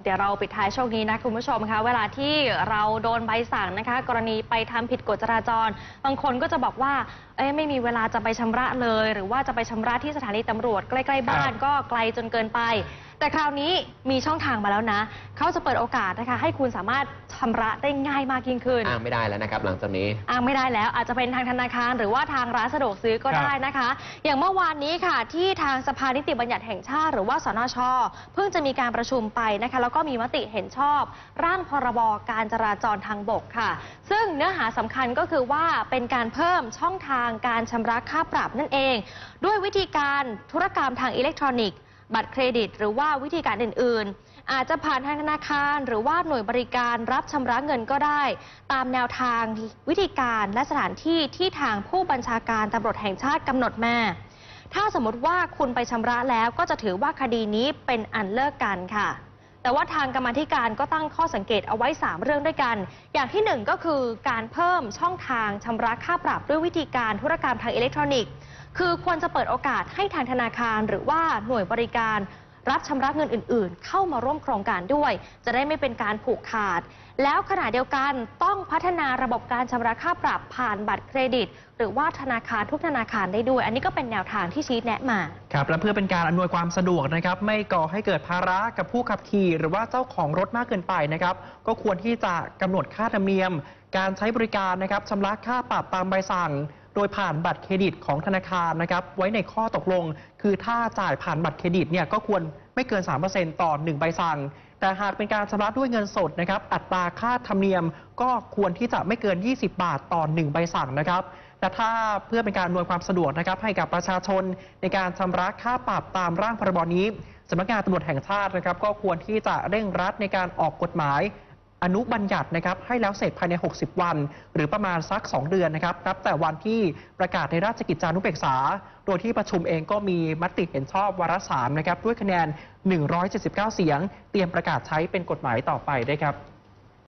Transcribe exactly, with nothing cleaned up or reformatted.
ดี๋ยวเราปิดท้ายช่วงนี้นะคุณผู้ชมคะเวลาที่เราโดนใบสั่งนะคะกรณีไปทำผิดกฎจราจรบางคนก็จะบอกว่าเอ้ยไม่มีเวลาจะไปชำระเลยหรือว่าจะไปชำระที่สถานีตำรวจใกล้ๆบ้านก็ไกลจนเกินไปแต่คราวนี้มีช่องทางมาแล้วนะเขาจะเปิดโอกาสนะคะให้คุณสามารถชำระได้ง่ายมากยิ่งขึ้นอ้างไม่ได้แล้วนะครับหลังจากนี้อ้างไม่ได้แล้วอาจจะเป็นทางธนาคารหรือว่าทางร้านสะดวกซื้อก็ได้นะคะอย่างเมื่อวานนี้ค่ะที่ทางสภานิติบัญญัติแห่งชาติหรือว่าสนช.เพิ่งจะมีการประชุมไปนะคะแล้วก็มีมติเห็นชอบร่างพรบการจราจรทางบกค่ะซึ่งเนื้อหาสำคัญก็คือว่าเป็นการเพิ่มช่องทางการชำระค่าปรับนั่นเองด้วยวิธีการธุรกรรมทางอิเล็กทรอนิกส์บัตรเครดิตหรือว่าวิธีการอื่นๆอาจจะผ่านทางธนาคารหรือว่าหน่วยบริการรับชำระเงินก็ได้ตามแนวทางวิธีการและสถานที่ที่ทางผู้บัญชาการตำรวจแห่งชาติกำหนดมาถ้าสมมติว่าคุณไปชำระแล้วก็จะถือว่าคดีนี้เป็นอันเลิกกันค่ะแต่ว่าทางกรรมาธิการก็ตั้งข้อสังเกตเอาไว้สามเรื่องด้วยกันอย่างที่หนึ่งก็คือการเพิ่มช่องทางชำระค่าปรับด้วยวิธีการธุรกรรมทางอิเล็กทรอนิกส์คือควรจะเปิดโอกาสให้ทางธนาคารหรือว่าหน่วยบริการรับชำระเงินอื่นๆเข้ามาร่วมโครงการด้วยจะได้ไม่เป็นการผูกขาดแล้วขณะเดียวกันต้องพัฒนาระบบการชำระค่าปรับผ่านบัตรเครดิตหรือว่าธนาคารทุกธนาคารได้ด้วยอันนี้ก็เป็นแนวทางที่ชี้แนะมาครับและเพื่อเป็นการอำนวยความสะดวกนะครับไม่ก่อให้เกิดภาระกับผู้ขับขี่หรือว่าเจ้าของรถมากเกินไปนะครับก็ควรที่จะกำหนดค่าธรรมเนียมการใช้บริการนะครับชำระค่าปรับตามใบสั่งโดยผ่านบัตรเครดิตของธนาคารนะครับไว้ในข้อตกลงคือถ้าจ่ายผ่านบัตรเครดิตเนี่ยก็ควรไม่เกิน สามเปอร์เซ็นต์ ต่อหนึ่งใบสั่งแต่หากเป็นการชำระด้วยเงินสดนะครับอัตราค่าธรรมเนียมก็ควรที่จะไม่เกินยี่สิบบาทต่อหนึ่งใบสั่งนะครับแต่ถ้าเพื่อเป็นการอำนวยความสะดวกนะครับให้กับประชาชนในการชำระค่าปรับตามร่างพรบนี้สำนักงานตำรวจแห่งชาตินะครับก็ควรที่จะเร่งรัดในการออกกฎหมายอนุบัญญัตินะครับให้แล้วเสร็จภายในหกสิบวันหรือประมาณสักสองเดือนนะครับนับแต่วันที่ประกาศในราชกิจจานุเบกษาโดยที่ประชุมเองก็มีมติเห็นชอบวาระสามนะครับด้วยคะแนนหนึ่งร้อยเจ็ดสิบเก้าเสียงเตรียมประกาศใช้เป็นกฎหมายต่อไปด้วยครับ